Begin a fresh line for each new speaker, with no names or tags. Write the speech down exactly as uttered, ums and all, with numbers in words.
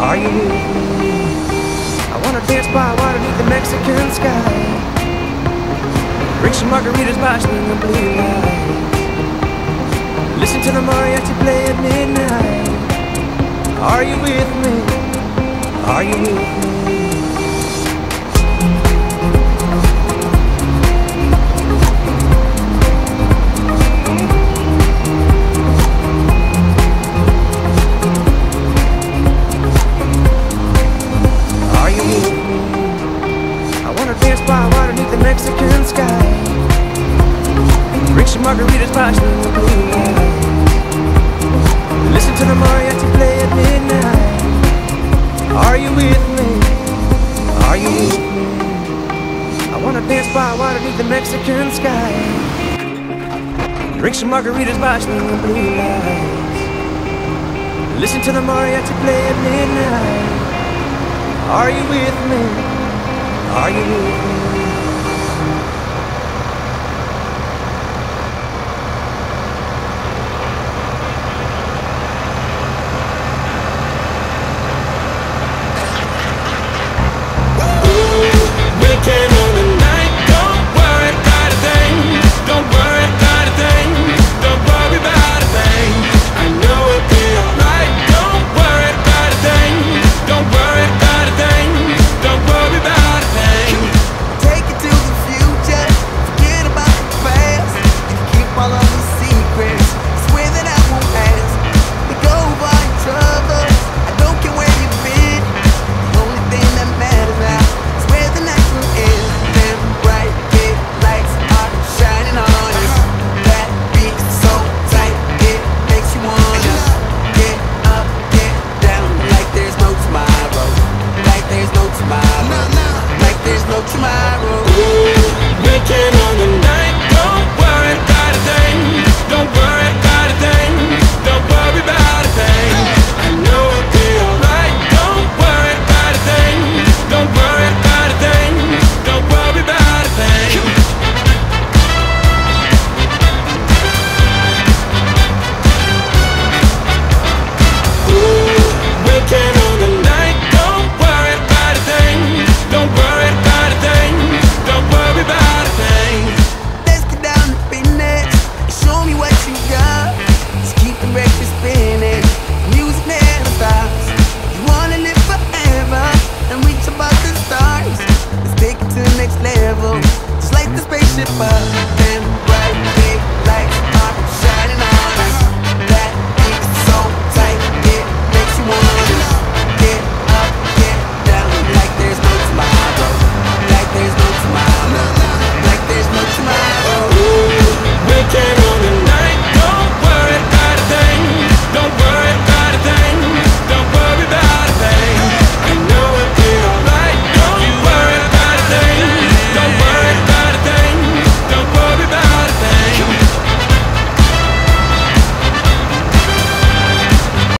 Are you with me? I wanna dance by water beneath the Mexican sky. Drink some margaritas by the blue light. Listen to the mariachi play at midnight. Are you with me? Are you with me? Dance by water beneath the Mexican sky. Drink some margaritas by the blue light. Listen to the mariachi play at midnight. Are you with me? Are you with me? I wanna dance by water beneath the Mexican sky. Drink some margaritas by the blue lights. Listen to the mariachi play at midnight. Are you with me? Are you with me?